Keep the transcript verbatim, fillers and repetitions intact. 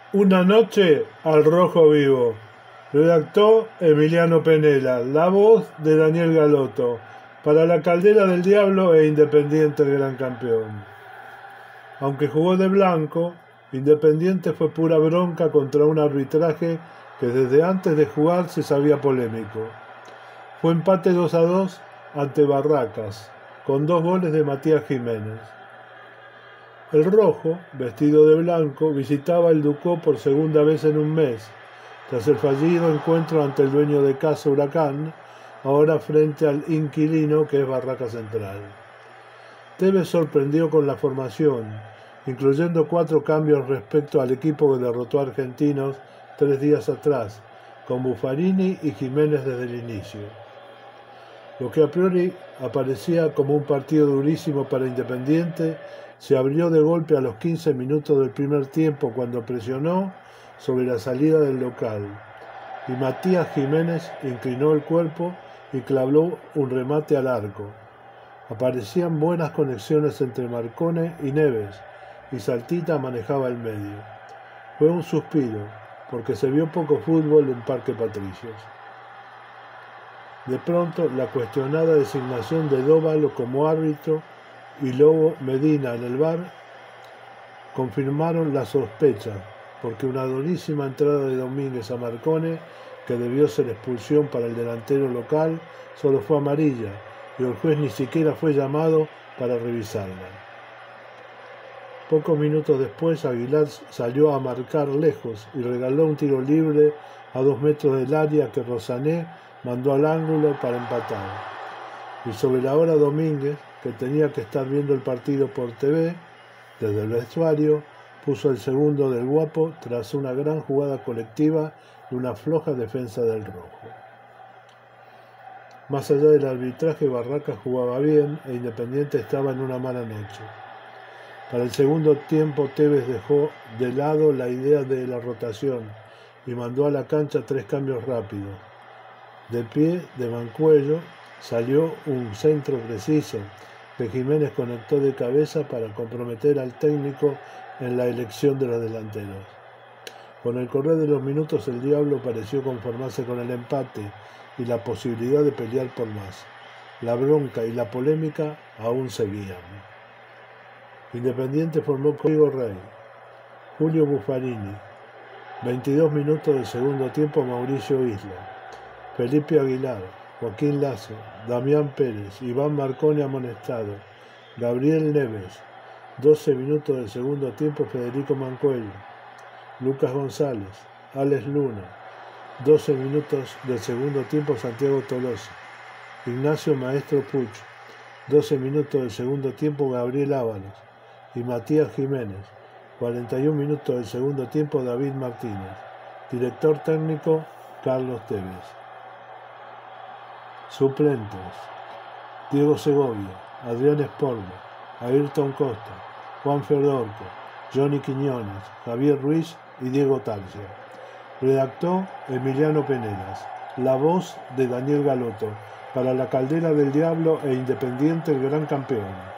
Una noche al rojo vivo. Redactó Emiliano Penela. La voz de Daniel Galotto. Para la Caldera del Diablo e Independiente el gran campeón. Aunque jugó de blanco, Independiente fue pura bronca contra un arbitraje que desde antes de jugar se sabía polémico. Fue empate dos a dos ante Barracas, con dos goles de Matías Jiménez. El rojo, vestido de blanco, visitaba el Ducó por segunda vez en un mes, tras el fallido encuentro ante el dueño de casa Huracán, ahora frente al inquilino que es Barracas Central. Tevez sorprendió con la formación, incluyendo cuatro cambios respecto al equipo que derrotó a Argentinos tres días atrás, con Buffarini y Jiménez desde el inicio. Lo que a priori aparecía como un partido durísimo para Independiente se abrió de golpe a los quince minutos del primer tiempo cuando presionó sobre la salida del local y Matías Jiménez inclinó el cuerpo y clavó un remate al arco. Aparecían buenas conexiones entre Marcone y Neves y Saltita manejaba el medio. Fue un suspiro porque se vio poco fútbol en Parque Patricios. De pronto, la cuestionada designación de Dóvalo como árbitro y Lobo Medina en el V A R confirmaron la sospecha, porque una durísima entrada de Domínguez a Marcone, que debió ser expulsión para el delantero local, solo fue amarilla y el juez ni siquiera fue llamado para revisarla. Pocos minutos después, Aguilar salió a marcar lejos y regaló un tiro libre a dos metros del área que Rosané mandó al ángulo para empatar. Y sobre la hora Domínguez, que tenía que estar viendo el partido por T V, desde el vestuario, puso el segundo del Guapo tras una gran jugada colectiva y una floja defensa del rojo. Más allá del arbitraje, Barracas jugaba bien e Independiente estaba en una mala noche. Para el segundo tiempo, Tevez dejó de lado la idea de la rotación y mandó a la cancha tres cambios rápidos. De pie, de mancuello, salió un centro preciso que Jiménez conectó de cabeza para comprometer al técnico en la elección de los delanteros. Con el correr de los minutos, el Diablo pareció conformarse con el empate y la posibilidad de pelear por más. La bronca y la polémica aún seguían. Independiente formó con Diego Rey, Julio Buffarini, veintidós minutos del segundo tiempo Mauricio Isla, Felipe Aguilar, Joaquín Lazo, Damián Pérez, Iván Marcone amonestado, Gabriel Neves, doce minutos del segundo tiempo Federico Mancuello, Lucas González, Alex Luna, doce minutos del segundo tiempo Santiago Tolosa, Ignacio Maestro Puch, doce minutos del segundo tiempo Gabriel Ábalos y Matías Jiménez, cuarenta y un minutos del segundo tiempo David Martínez, director técnico Carlos Tevez. Suplentes: Diego Segovia, Adrián Esporma, Ayrton Costa, Juan Fedorco, Johnny Quiñones, Javier Ruiz y Diego Tarcia. Redactó Emiliano Penelas. La voz de Daniel Galotto. Para la Caldera del Diablo e Independiente el gran campeón.